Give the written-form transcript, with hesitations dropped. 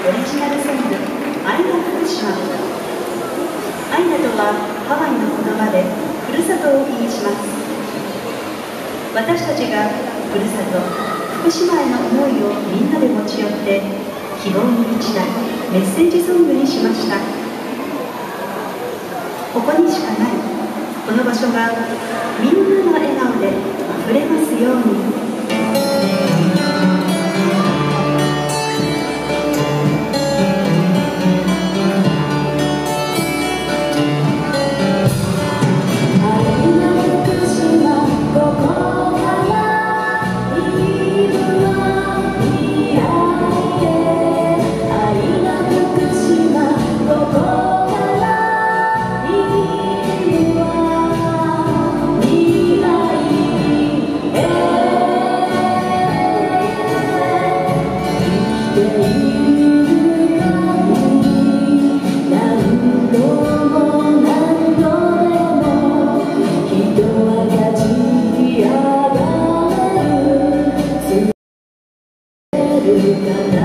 オリジナルソング「アイナ福島」。アイナとはハワイの言葉でふるさとを意味します。私たちがふるさと福島への思いをみんなで持ち寄って希望に満ちたメッセージソングにしました。ここにしかないこの場所がみんなの笑顔であふれますように。 かな